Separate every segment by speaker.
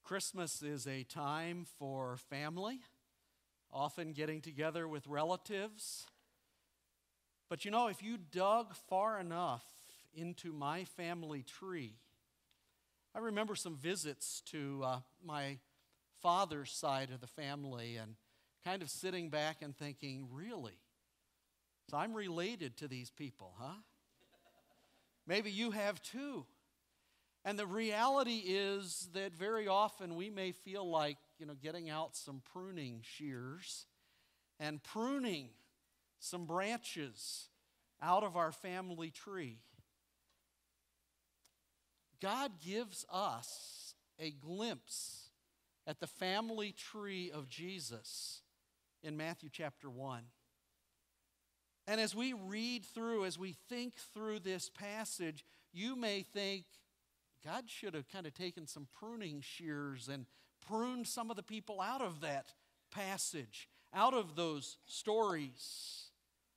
Speaker 1: Christmas is a time for family, often getting together with relatives. But you know, if you dug far enough into my family tree, I remember some visits to my father's side of the family and kind of sitting back and thinking, really? So I'm related to these people, huh? Maybe you have too. And the reality is that very often we may feel like, getting out some pruning shears and pruning some branches out of our family tree. God gives us a glimpse at the family tree of Jesus in Matthew chapter 1. And as we read through, as we think through this passage, you may think, God should have kind of taken some pruning shears and pruned some of the people out of that passage, out of those stories.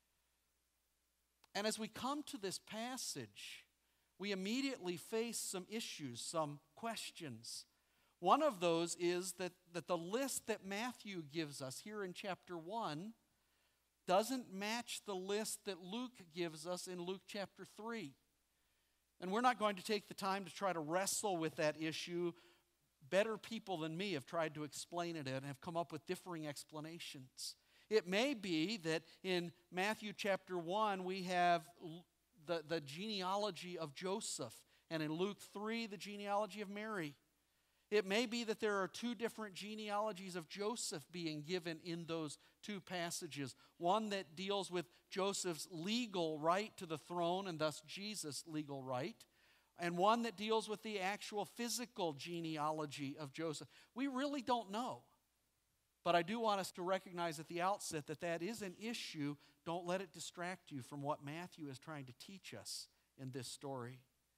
Speaker 1: And as we come to this passage, we immediately face some issues, some questions. One of those is that the list that Matthew gives us here in chapter 1 doesn't match the list that Luke gives us in Luke chapter 3. And we're not going to take the time to try to wrestle with that issue. Better people than me have tried to explain it and have come up with differing explanations. It may be that in Matthew chapter 1 we have the genealogy of Joseph, and in Luke 3 the genealogy of Mary. It may be that there are two different genealogies of Joseph being given in those two passages. One that deals with Joseph's legal right to the throne and thus Jesus' legal right. And one that deals with the actual physical genealogy of Joseph. We really don't know. But I do want us to recognize at the outset that that is an issue. Don't let it distract you from what Matthew is trying to teach us in this story.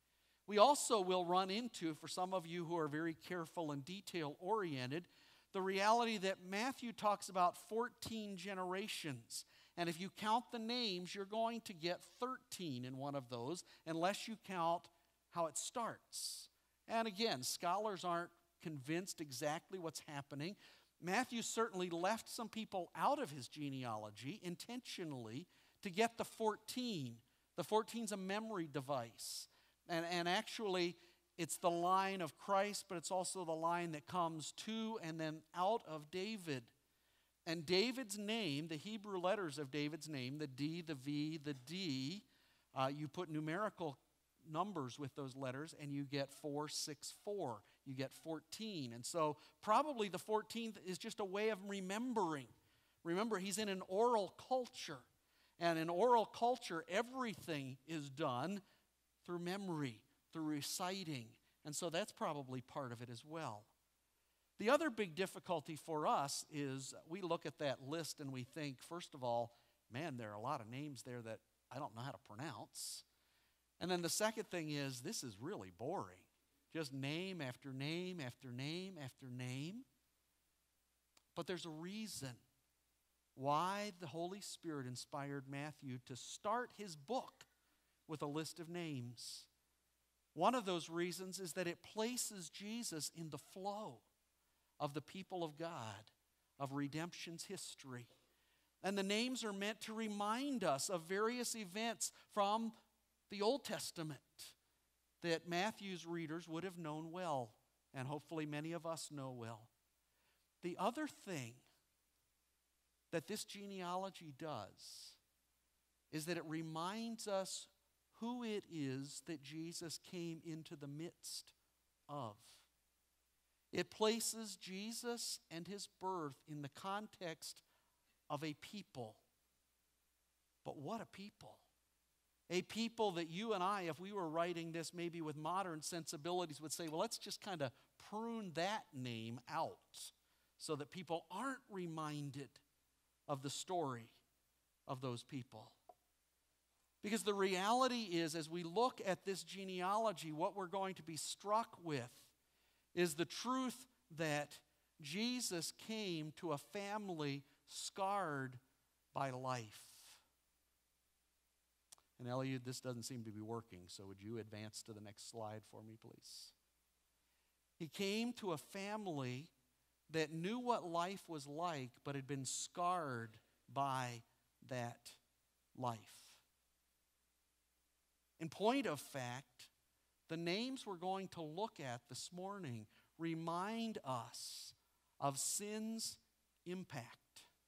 Speaker 1: We also will run into, for some of you who are very careful and detail-oriented, the reality that Matthew talks about 14 generations. And if you count the names, you're going to get 13 in one of those, unless you count how it starts. And again, scholars aren't convinced exactly what's happening. Matthew certainly left some people out of his genealogy intentionally to get the 14. The 14's a memory device. And actually, it's the line of Christ, but it's also the line that comes to and then out of David. And David's name, the Hebrew letters of David's name, the D, the V, the D, you put numerical numbers with those letters, and you get 464. You get 14. And so probably the 14th is just a way of remembering. Remember, he's in an oral culture. And in oral culture, everything is done through memory, through reciting. And so that's probably part of it as well. The other big difficulty for us is we look at that list and we think, first of all, man, there are a lot of names there that I don't know how to pronounce. And then the second thing is, this is really boring. Just name after name after name after name. But there's a reason why the Holy Spirit inspired Matthew to start his book with a list of names. One of those reasons is that it places Jesus in the flow of the people of God, of redemption's history. And the names are meant to remind us of various events from the Old Testament that Matthew's readers would have known well, and hopefully many of us know well. The other thing that this genealogy does is that it reminds us who it is that Jesus came into the midst of. It places Jesus and his birth in the context of a people. But what a people. A people that you and I, if we were writing this maybe with modern sensibilities, would say, well, let's just kind of prune that name out so that people aren't reminded of the story of those people. Because the reality is, as we look at this genealogy, what we're going to be struck with is the truth that Jesus came to a family scarred by life. And Elliot, this doesn't seem to be working, so would you advance to the next slide for me, please? He came to a family that knew what life was like, but had been scarred by that life. In point of fact, the names we're going to look at this morning remind us of sin's impact.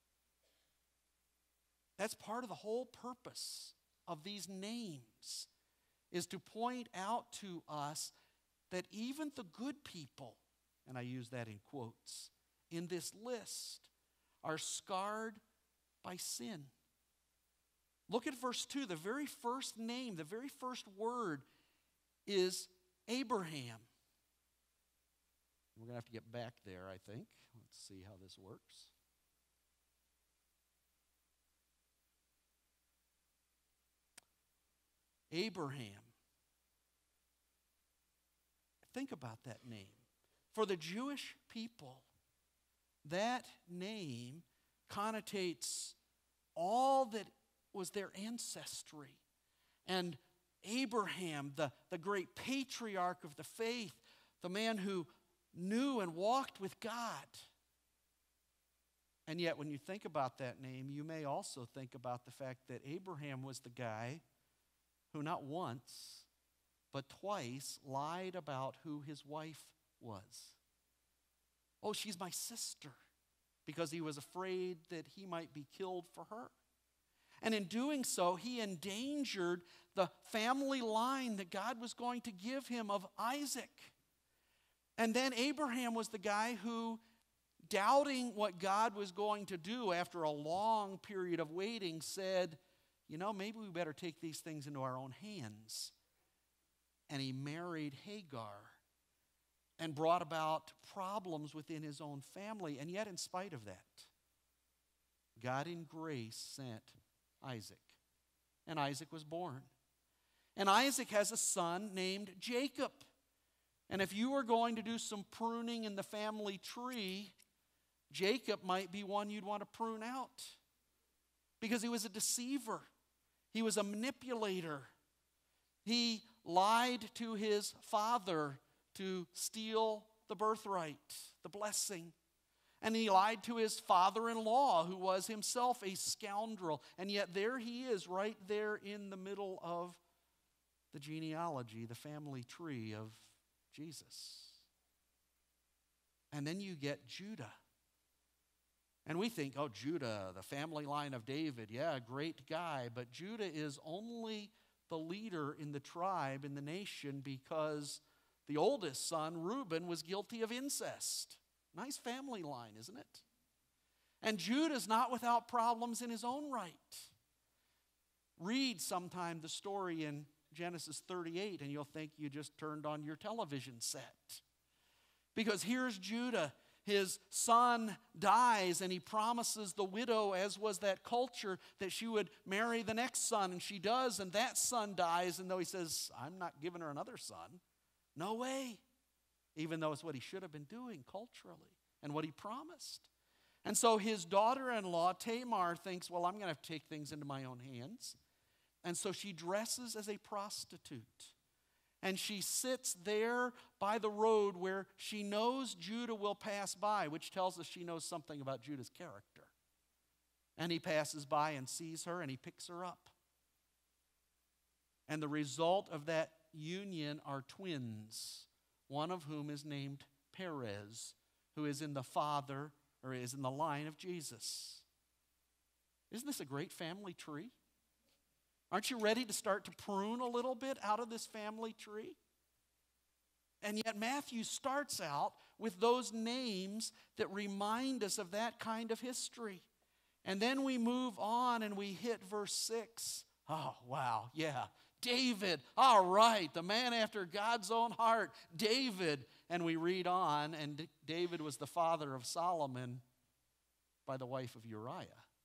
Speaker 1: That's part of the whole purpose of these names, is to point out to us that even the good people, and I use that in quotes, in this list are scarred by sin. Look at verse 2. The very first name, the very first word is Abraham. We're going to have to get back there, I think. Let's see how this works. Abraham. Think about that name. For the Jewish people, that name connotates all that was their ancestry. And Abraham, the great patriarch of the faith, the man who knew and walked with God. And yet when you think about that name, you may also think about the fact that Abraham was the guy who not once, but twice lied about who his wife was. Oh, she's my sister, because he was afraid that he might be killed for her. And in doing so, he endangered the family line that God was going to give him of Isaac. And then Abraham was the guy who, doubting what God was going to do after a long period of waiting, said, maybe we better take these things into our own hands. And he married Hagar and brought about problems within his own family. And yet, in spite of that, God in grace sent Isaac. And Isaac was born. And Isaac has a son named Jacob. And if you were going to do some pruning in the family tree, Jacob might be one you'd want to prune out, because he was a deceiver. He was a manipulator. He lied to his father to steal the birthright, the blessing. And he lied to his father-in-law, who was himself a scoundrel. And yet there he is, right there in the middle of the genealogy, the family tree of Jesus. And then you get Judah. And we think, oh, Judah, the family line of David, yeah, great guy. But Judah is only the leader in the tribe, in the nation, because the oldest son, Reuben, was guilty of incest. Nice family line, isn't it? And Judah's not without problems in his own right. Read sometime the story in Genesis 38, and you'll think you just turned on your television set. Because here's Judah. His son dies, and he promises the widow, as was that culture, that she would marry the next son, and she does, and that son dies, and though he says, I'm not giving her another son, no way, even though it's what he should have been doing culturally and what he promised. And so his daughter-in-law, Tamar, thinks, well, I'm going to have to take things into my own hands. And so she dresses as a prostitute. And she sits there by the road where she knows Judah will pass by, which tells us she knows something about Judah's character. And he passes by and sees her, and he picks her up. And the result of that union are twins, one of whom is named Perez, who is in the line of Jesus. Isn't this a great family tree? Aren't you ready to start to prune a little bit out of this family tree? And yet Matthew starts out with those names that remind us of that kind of history. And then we move on and we hit verse 6. Oh, wow, yeah. David, all right, the man after God's own heart, David. And we read on, and David was the father of Solomon by the wife of Uriah.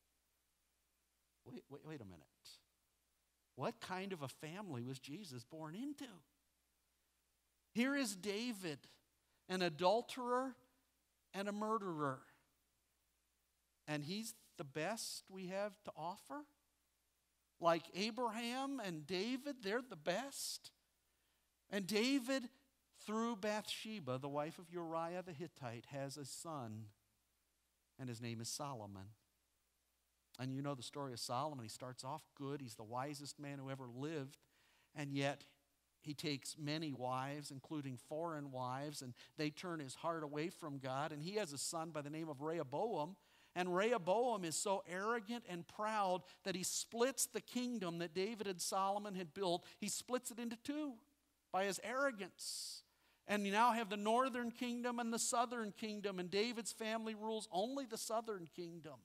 Speaker 1: Wait a minute. What kind of a family was Jesus born into? Here is David, an adulterer and a murderer. And he's the best we have to offer? Like Abraham and David, they're the best? And David through Bathsheba, the wife of Uriah the Hittite, has a son, and his name is Solomon. And you know the story of Solomon. He starts off good. He's the wisest man who ever lived, and yet he takes many wives, including foreign wives, and they turn his heart away from God. And he has a son by the name of Rehoboam. And Rehoboam is so arrogant and proud that he splits the kingdom that David and Solomon had built. He splits it into two by his arrogance. And you now have the northern kingdom and the southern kingdom, and David's family rules only the southern kingdom.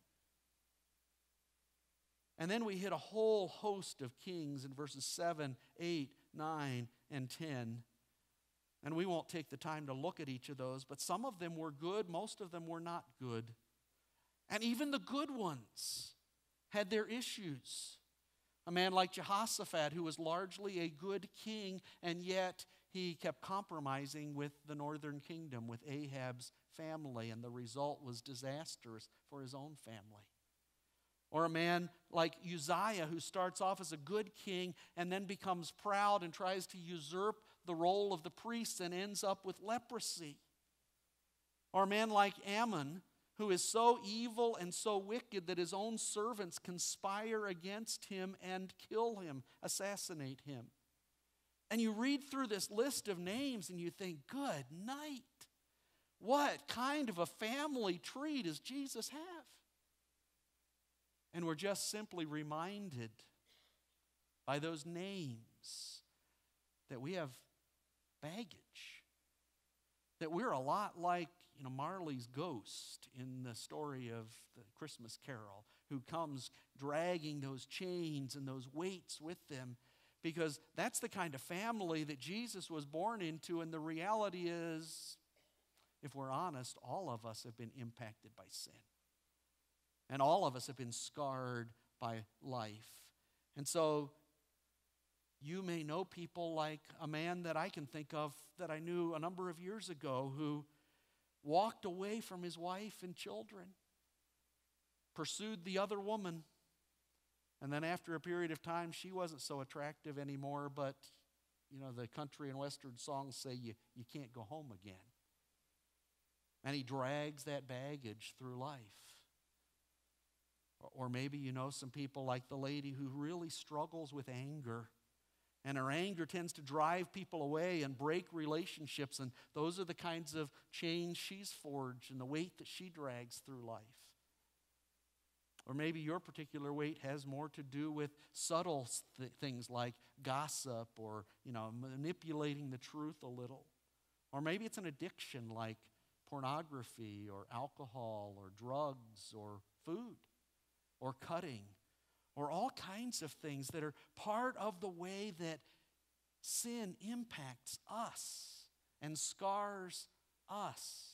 Speaker 1: And then we hit a whole host of kings in verses 7, 8, 9, and 10. And we won't take the time to look at each of those, but some of them were good, most of them were not good. And even the good ones had their issues. A man like Jehoshaphat, who was largely a good king, and yet he kept compromising with the northern kingdom, with Ahab's family, and the result was disastrous for his own family. Or a man like Uzziah, who starts off as a good king and then becomes proud and tries to usurp the role of the priest and ends up with leprosy. Or a man like Ammon, who is so evil and so wicked that his own servants conspire against him and kill him, assassinate him. And you read through this list of names and you think, good night. What kind of a family tree does Jesus have? And we're just simply reminded by those names that we have baggage. That we're a lot like, Marley's ghost in the story of the Christmas Carol, who comes dragging those chains and those weights with them, because that's the kind of family that Jesus was born into. And the reality is, if we're honest, all of us have been impacted by sin. And all of us have been scarred by life. And so you may know people like a man that I can think of that I knew a number of years ago, who walked away from his wife and children, pursued the other woman, and then after a period of time, she wasn't so attractive anymore, but the country and western songs say you can't go home again. And he drags that baggage through life. Or maybe you know some people like the lady who really struggles with anger. And her anger tends to drive people away and break relationships. And those are the kinds of chains she's forged and the weight that she drags through life. Or maybe your particular weight has more to do with subtle things like gossip or, manipulating the truth a little. Or maybe it's an addiction like pornography or alcohol or drugs or food or cutting, or all kinds of things that are part of the way that sin impacts us and scars us.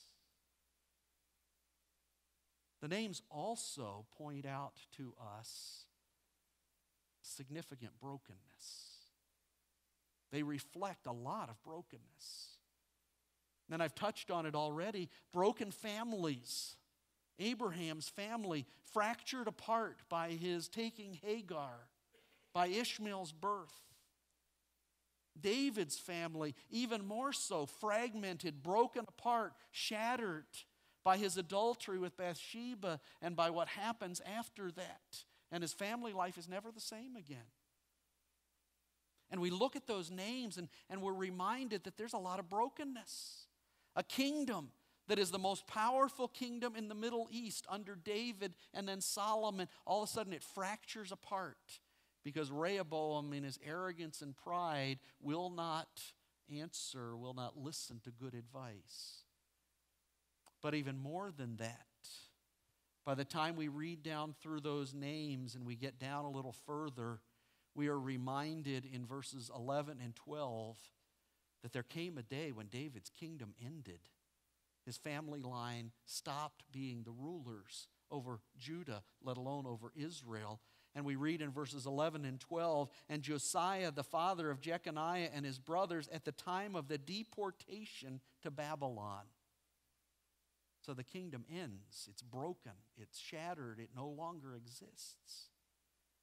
Speaker 1: The names also point out to us significant brokenness. They reflect a lot of brokenness. And I've touched on it already. Broken families. Abraham's family fractured apart by his taking Hagar, by Ishmael's birth. David's family, even more so, fragmented, broken apart, shattered by his adultery with Bathsheba and by what happens after that. And his family life is never the same again. And we look at those names and we're reminded that there's a lot of brokenness. A kingdom that is the most powerful kingdom in the Middle East under David and then Solomon, all of a sudden it fractures apart because Rehoboam, in his arrogance and pride, will not answer, will not listen to good advice. But even more than that, by the time we read down through those names and we get down a little further, we are reminded in verses 11 and 12 that there came a day when David's kingdom ended. His family line stopped being the rulers over Judah, let alone over Israel. And we read in verses 11 and 12, and Josiah, the father of Jeconiah and his brothers, at the time of the deportation to Babylon. So the kingdom ends. It's broken. It's shattered. It no longer exists.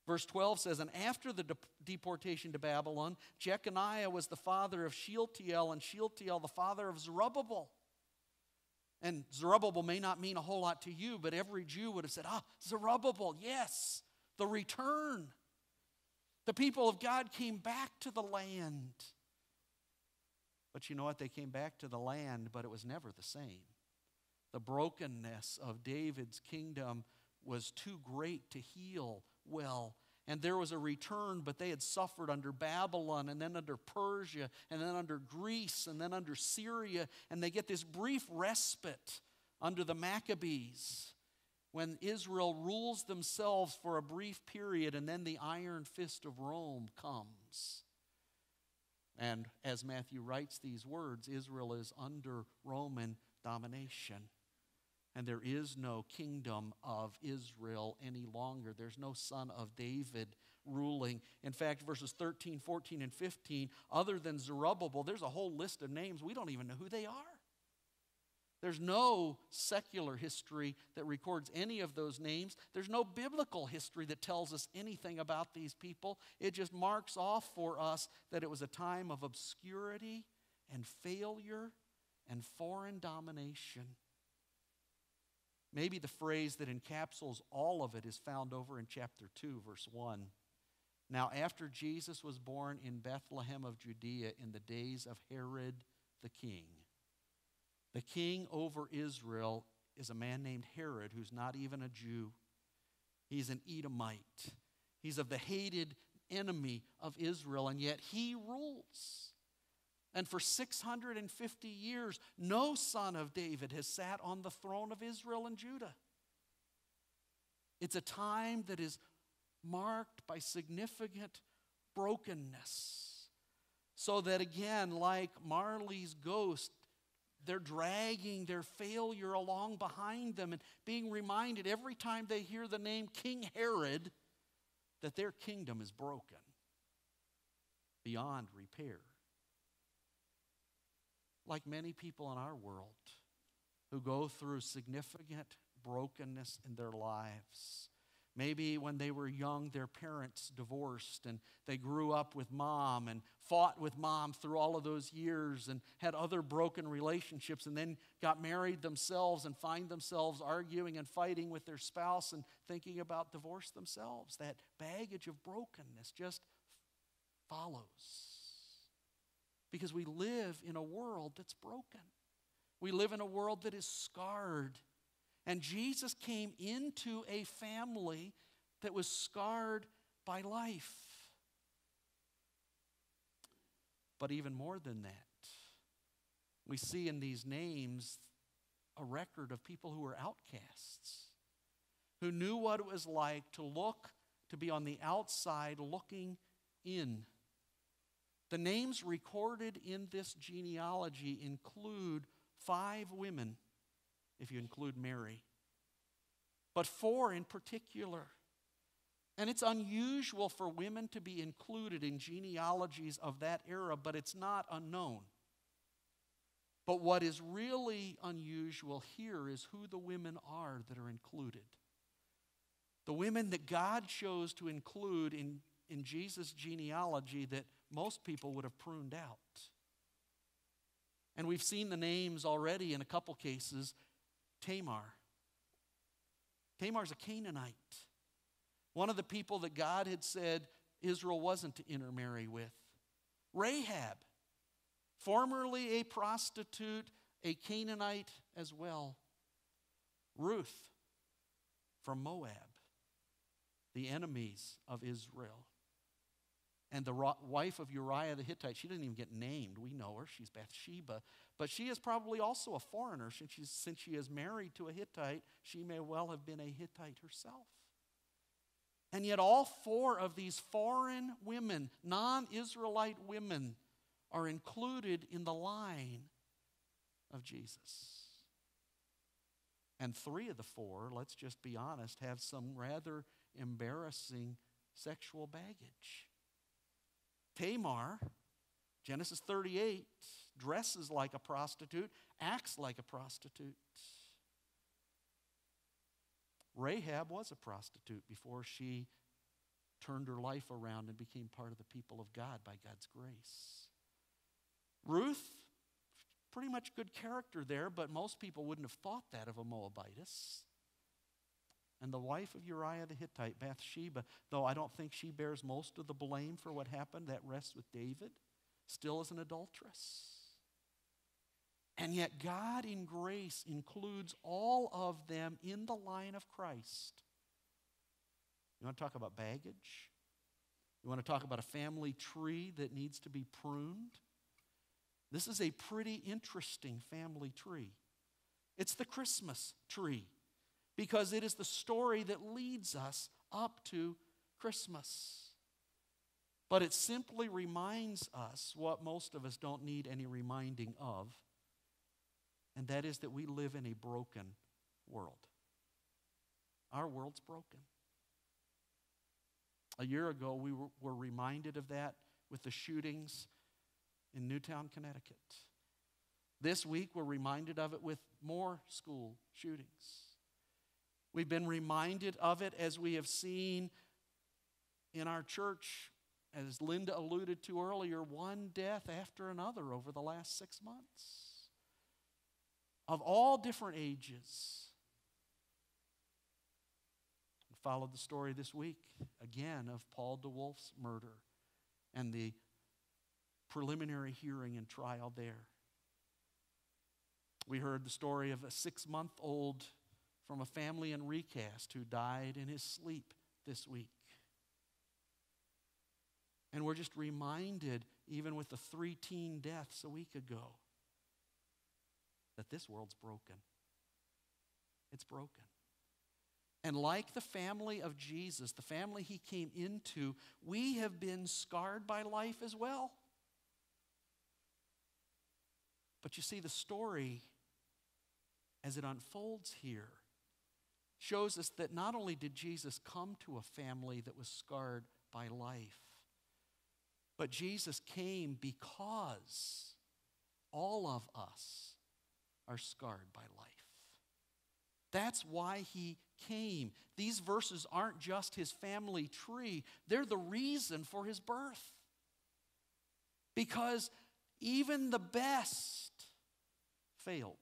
Speaker 1: Verse 12 says, and after the deportation to Babylon, Jeconiah was the father of Shealtiel, and Shealtiel the father of Zerubbabel. And Zerubbabel may not mean a whole lot to you, but every Jew would have said, Zerubbabel, yes, the return. The people of God came back to the land. But you know what? They came back to the land, but it was never the same. The brokenness of David's kingdom was too great to heal well. And there was a return, but they had suffered under Babylon, and then under Persia, and then under Greece, and then under Syria. And they get this brief respite under the Maccabees when Israel rules themselves for a brief period, and then the iron fist of Rome comes. And as Matthew writes these words, Israel is under Roman domination. And there is no kingdom of Israel any longer. There's no son of David ruling. In fact, verses 13, 14, and 15, other than Zerubbabel, there's a whole list of names. We don't even know who they are. There's no secular history that records any of those names. There's no biblical history that tells us anything about these people. It just marks off for us that it was a time of obscurity and failure and foreign domination. Maybe the phrase that encapsulates all of it is found over in chapter 2, verse 1. Now, after Jesus was born in Bethlehem of Judea in the days of Herod the king over Israel is a man named Herod, who's not even a Jew. He's an Edomite. He's of the hated enemy of Israel, and yet he rules. And for 650 years, no son of David has sat on the throne of Israel and Judah. It's a time that is marked by significant brokenness. So that again, like Marley's ghost, they're dragging their failure along behind them and being reminded every time they hear the name King Herod that their kingdom is broken beyond repair. Like many people in our world who go through significant brokenness in their lives. Maybe when they were young, their parents divorced and they grew up with mom and fought with mom through all of those years and had other broken relationships and then got married themselves and find themselves arguing and fighting with their spouse and thinking about divorce themselves. That baggage of brokenness just follows. Because we live in a world that's broken. We live in a world that is scarred. And Jesus came into a family that was scarred by life. But even more than that, we see in these names a record of people who were outcasts, who knew what it was like to be on the outside looking in. The names recorded in this genealogy include 5 women, if you include Mary, but 4 in particular. And it's unusual for women to be included in genealogies of that era, but it's not unknown. But what is really unusual here is who the women are that are included. The women that God chose to include in Jesus' genealogy that most people would have pruned out. And we've seen the names already in a couple cases. Tamar. Tamar's a Canaanite. One of the people that God had said Israel wasn't to intermarry with. Rahab, formerly a prostitute, a Canaanite as well. Ruth from Moab, the enemies of Israel. And the wife of Uriah the Hittite, she didn't even get named. We know her. She's Bathsheba. But she is probably also a foreigner. Since she is married to a Hittite, she may well have been a Hittite herself. And yet all 4 of these foreign women, non-Israelite women, are included in the line of Jesus. And 3 of the 4, let's just be honest, have some rather embarrassing sexual baggage. Tamar, Genesis 38, dresses like a prostitute, acts like a prostitute. Rahab was a prostitute before she turned her life around and became part of the people of God by God's grace. Ruth, pretty much good character there, but most people wouldn't have thought that of a Moabitess. And the wife of Uriah the Hittite, Bathsheba, though I don't think she bears most of the blame for what happened, that rests with David, still is an adulteress. And yet God in grace includes all of them in the line of Christ. You want to talk about baggage? You want to talk about a family tree that needs to be pruned? This is a pretty interesting family tree. It's the Christmas tree because it is the story that leads us up to Christmas. But it simply reminds us what most of us don't need any reminding of, and that is that we live in a broken world. Our world's broken. A year ago, we were reminded of that with the shootings in Newtown, Connecticut. This week, we're reminded of it with more school shootings. We've been reminded of it as we have seen in our church, as Linda alluded to earlier, one death after another over the last 6 months, of all different ages. We followed the story this week, again, of Paul DeWolf's murder and the preliminary hearing and trial there. We heard the story of a 6-month-old from a family in Recast who died in his sleep this week. And we're just reminded, even with the 3 teen deaths a week ago, that this world's broken. It's broken. And like the family of Jesus, the family he came into, we have been scarred by life as well. But you see, the story, as it unfolds here, shows us that not only did Jesus come to a family that was scarred by life, but Jesus came because all of us are scarred by life. That's why he came. These verses aren't just his family tree. They're the reason for his birth. Because even the best failed.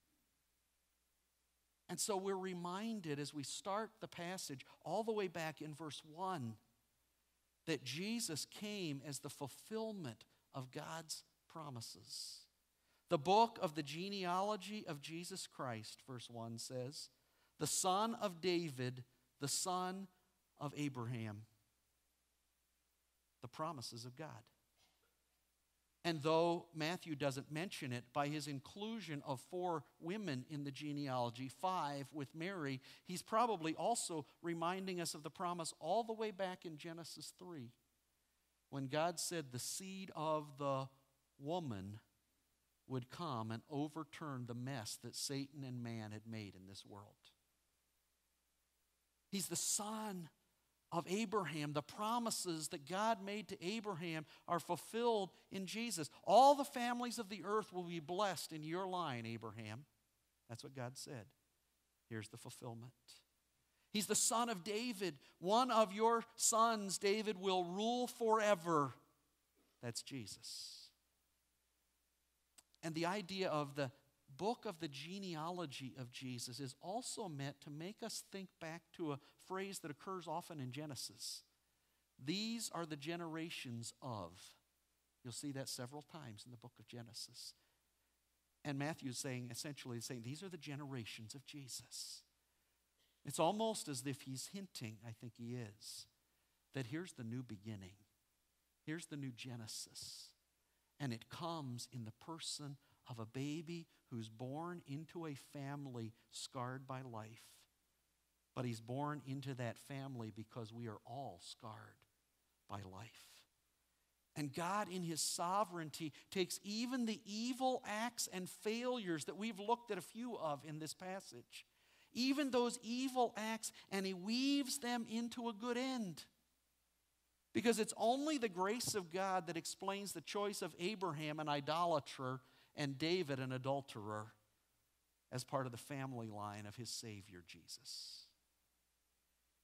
Speaker 1: And so we're reminded as we start the passage all the way back in verse 1 that Jesus came as the fulfillment of God's promises. The book of the genealogy of Jesus Christ, verse 1 says, the son of David, the son of Abraham. The promises of God. And though Matthew doesn't mention it, by his inclusion of 4 women in the genealogy, 5 with Mary, he's probably also reminding us of the promise all the way back in Genesis 3, when God said the seed of the woman would come and overturn the mess that Satan and man had made in this world. He's the son of Abraham. The promises that God made to Abraham are fulfilled in Jesus. All the families of the earth will be blessed in your line, Abraham. That's what God said. Here's the fulfillment. He's the son of David. One of your sons, David, will rule forever. That's Jesus. And the idea of the book of the genealogy of Jesus is also meant to make us think back to a phrase that occurs often in Genesis. These are the generations of. You'll see that several times in the book of Genesis. And Matthew's saying, essentially saying, these are the generations of Jesus. It's almost as if he's hinting, I think he is, that here's the new beginning. Here's the new Genesis. And it comes in the person of a baby who's born into a family scarred by life. But he's born into that family because we are all scarred by life. And God, in his sovereignty, takes even the evil acts and failures that we've looked at a few of in this passage, even those evil acts, and he weaves them into a good end. Because it's only the grace of God that explains the choice of Abraham, an idolater, and David, an adulterer, as part of the family line of his Savior, Jesus.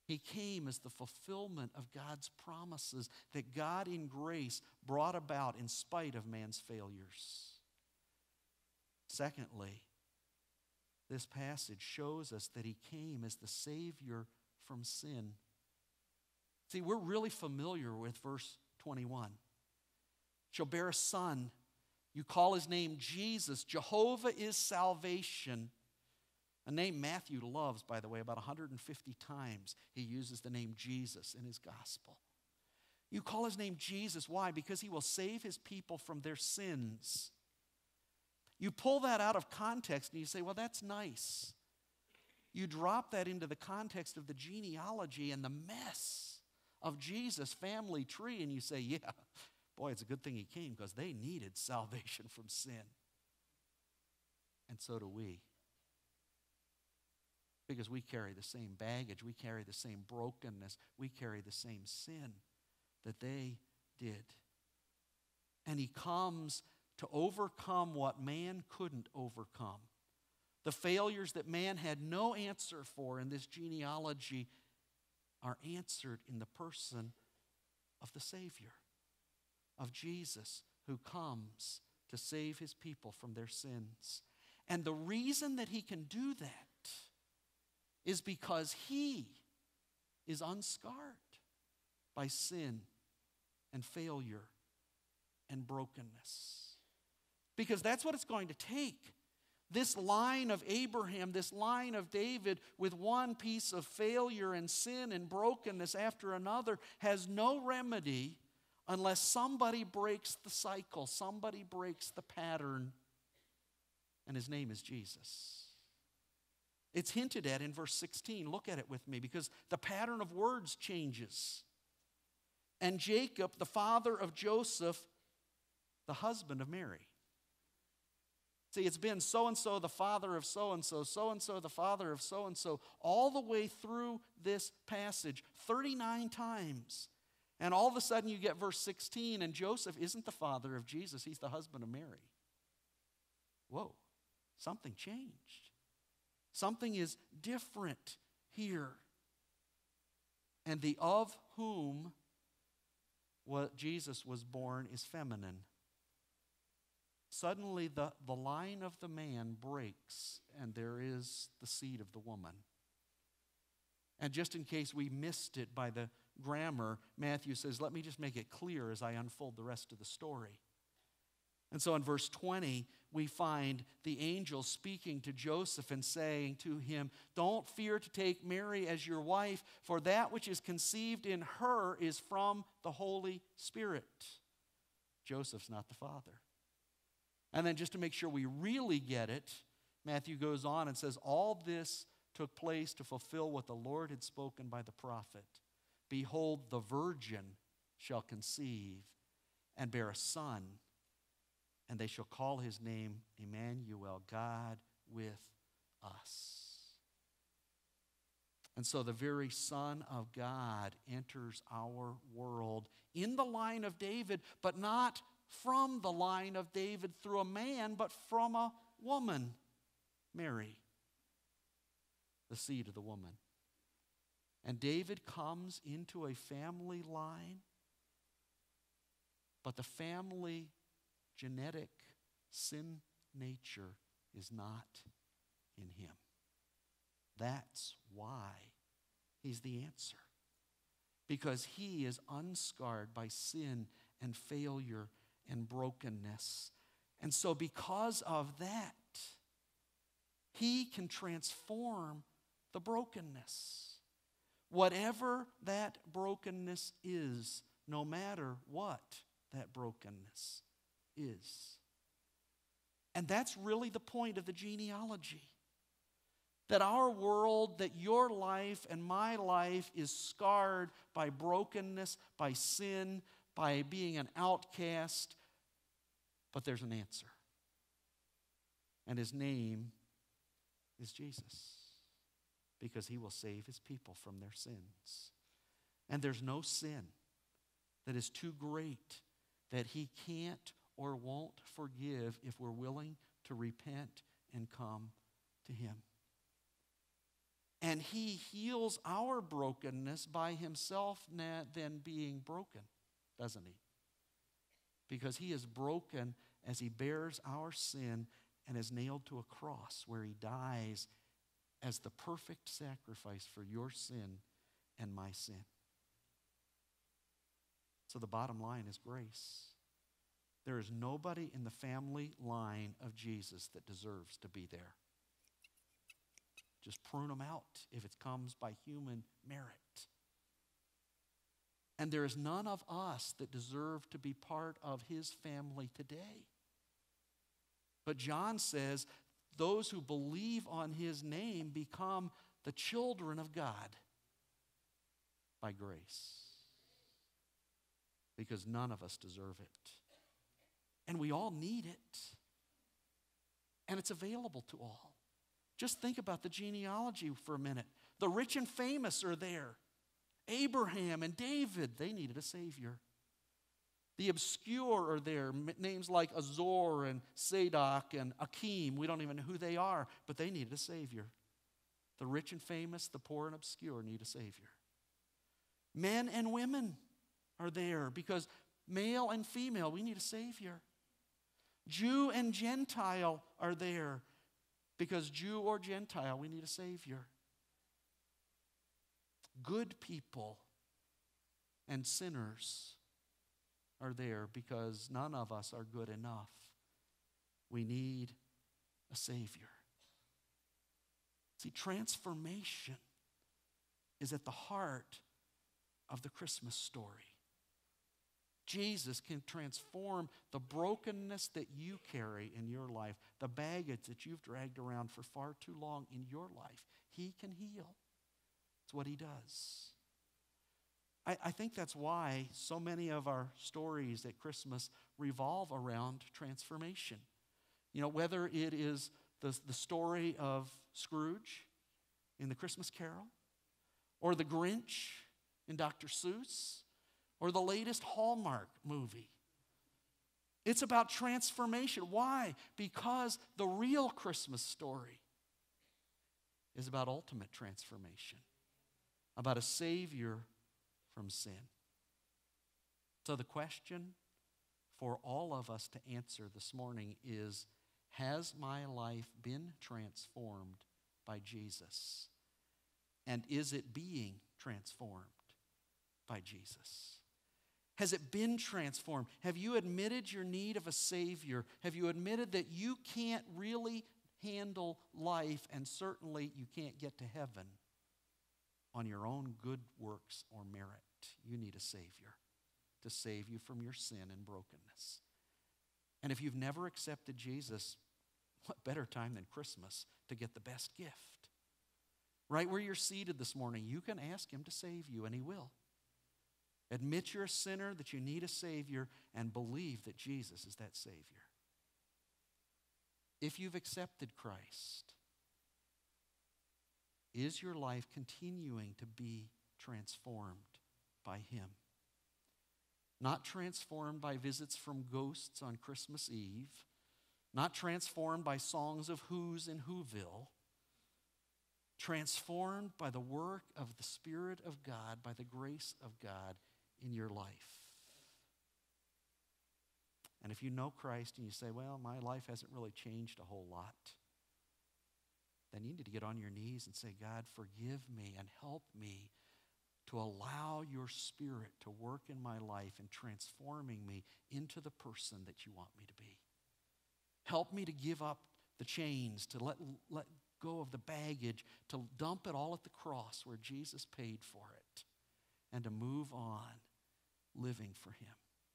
Speaker 1: He came as the fulfillment of God's promises that God in grace brought about in spite of man's failures. Secondly, this passage shows us that he came as the Savior from sin. See, we're really familiar with verse 21. Shall bear a son. You call his name Jesus. Jehovah is salvation. A name Matthew loves, by the way, about 150 times he uses the name Jesus in his gospel. You call his name Jesus. Why? Because he will save his people from their sins. You pull that out of context and you say, well, that's nice. You drop that into the context of the genealogy and the mess of Jesus' family tree, and you say, yeah, boy, it's a good thing he came because they needed salvation from sin. And so do we. Because we carry the same baggage, we carry the same brokenness, we carry the same sin that they did. And he comes to overcome what man couldn't overcome. The failures that man had no answer for in this genealogy are answered in the person of the Savior, of Jesus, who comes to save his people from their sins. And the reason that he can do that is because he is unscarred by sin and failure and brokenness. Because that's what it's going to take. This line of Abraham, this line of David, with one piece of failure and sin and brokenness after another, has no remedy unless somebody breaks the cycle, somebody breaks the pattern, and his name is Jesus. It's hinted at in verse 16. Look at it with me, because the pattern of words changes. And Jacob, the father of Joseph, the husband of Mary. See, it's been so-and-so, the father of so-and-so, so-and-so, the father of so-and-so, all the way through this passage, 39 times. And all of a sudden you get verse 16, and Joseph isn't the father of Jesus, he's the husband of Mary. Whoa, something changed. Something is different here. And the of whom what Jesus was born is feminine. Suddenly the line of the man breaks, and there is the seed of the woman. And just in case we missed it by the grammar, Matthew says, let me just make it clear as I unfold the rest of the story. And so in verse 20, we find the angel speaking to Joseph and saying to him, don't fear to take Mary as your wife, for that which is conceived in her is from the Holy Spirit. Joseph's not the father. And then just to make sure we really get it, Matthew goes on and says, all this took place to fulfill what the Lord had spoken by the prophet. Behold, the virgin shall conceive and bear a son, and they shall call his name Emmanuel, God with us. And so the very Son of God enters our world in the line of David, but not from the line of David through a man, but from a woman, Mary, the seed of the woman. And David comes into a family line, but the family genetic sin nature is not in him. That's why he's the answer. Because he is unscarred by sin and failure and brokenness. And so because of that, he can transform the brokenness. Whatever that brokenness is, no matter what that brokenness is. And that's really the point of the genealogy. That our world, that your life and my life is scarred by brokenness, by sin, by being an outcast. But there's an answer. And his name is Jesus. Because he will save his people from their sins. And there's no sin that is too great that he can't or won't forgive if we're willing to repent and come to him. And he heals our brokenness by himself then being broken, doesn't he? Because he is broken as he bears our sin and is nailed to a cross where he dies as the perfect sacrifice for your sin and my sin. So the bottom line is grace. There is nobody in the family line of Jesus that deserves to be there. Just prune them out if it comes by human merit. And there is none of us that deserve to be part of his family today. But John says those who believe on his name become the children of God by grace. Because none of us deserve it. And we all need it. And it's available to all. Just think about the genealogy for a minute. The rich and famous are there. Abraham and David, they needed a Savior. The obscure are there. Names like Azor and Zadok and Akim. We don't even know who they are, but they needed a Savior. The rich and famous, the poor and obscure need a Savior. Men and women are there because male and female, we need a Savior. Jew and Gentile are there because Jew or Gentile, we need a Savior. Good people and sinners are there because none of us are good enough. We need a Savior. See, transformation is at the heart of the Christmas story. Jesus can transform the brokenness that you carry in your life, the baggage that you've dragged around for far too long in your life. He can heal. It's what he does. I think that's why so many of our stories at Christmas revolve around transformation. You know, whether it is the story of Scrooge in the Christmas Carol, or the Grinch in Dr. Seuss, or the latest Hallmark movie. It's about transformation. Why? Because the real Christmas story is about ultimate transformation, about a Savior from sin. So the question for all of us to answer this morning is, has my life been transformed by Jesus? And is it being transformed by Jesus? Has it been transformed? Have you admitted your need of a Savior? Have you admitted that you can't really handle life, and certainly you can't get to heaven on your own good works or merit? You need a Savior to save you from your sin and brokenness. And if you've never accepted Jesus, what better time than Christmas to get the best gift? Right where you're seated this morning, you can ask him to save you, and he will. Admit you're a sinner, that you need a Savior, and believe that Jesus is that Savior. If you've accepted Christ, is your life continuing to be transformed by him? Not transformed by visits from ghosts on Christmas Eve, not transformed by songs of who's in Whoville, transformed by the work of the Spirit of God, by the grace of God in your life. And if you know Christ and you say, well, my life hasn't really changed a whole lot, then you need to get on your knees and say, God, forgive me and help me to allow your Spirit to work in my life and transforming me into the person that you want me to be. Help me to give up the chains, to let go of the baggage, to dump it all at the cross where Jesus paid for it, and to move on living for him.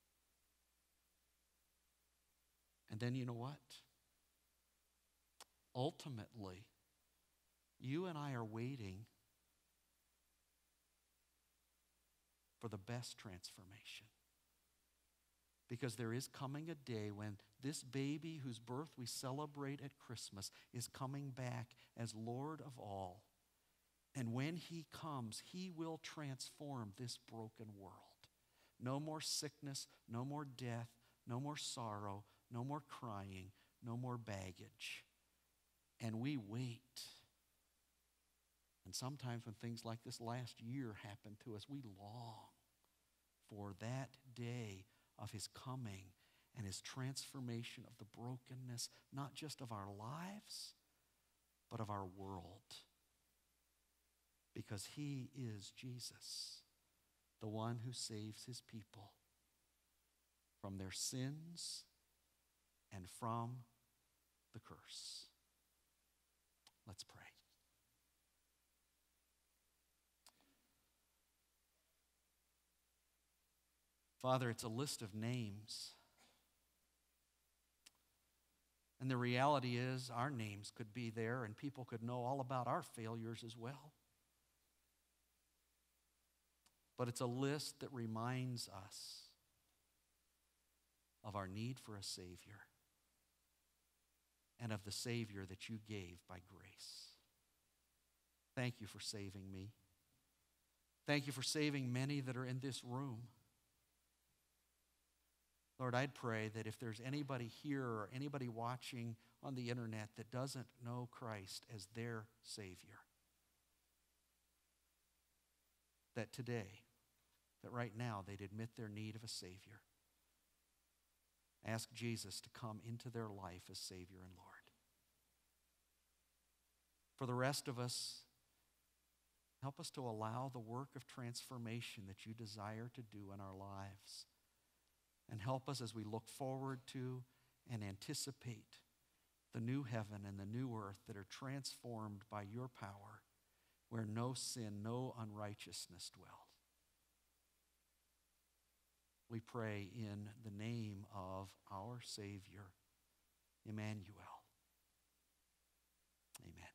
Speaker 1: And then you know what? Ultimately, you and I are waiting for the best transformation. Because there is coming a day when this baby whose birth we celebrate at Christmas is coming back as Lord of all. And when he comes, he will transform this broken world. No more sickness, no more death, no more sorrow, no more crying, no more baggage. And we wait And sometimes when things like this last year happen to us, we long for that day of his coming and his transformation of the brokenness, not just of our lives, but of our world. Because he is Jesus, the one who saves his people from their sins and from the curse. Let's pray. Father, it's a list of names. And the reality is our names could be there and people could know all about our failures as well. But it's a list that reminds us of our need for a Savior and of the Savior that you gave by grace. Thank you for saving me. Thank you for saving many that are in this room. Lord, I'd pray that if there's anybody here or anybody watching on the internet that doesn't know Christ as their Savior, that today, that right now they'd admit their need of a Savior. Ask Jesus to come into their life as Savior and Lord. For the rest of us, help us to allow the work of transformation that you desire to do in our lives. And help us as we look forward to and anticipate the new heaven and the new earth that are transformed by your power, where no sin, no unrighteousness dwells. We pray in the name of our Savior, Emmanuel. Amen.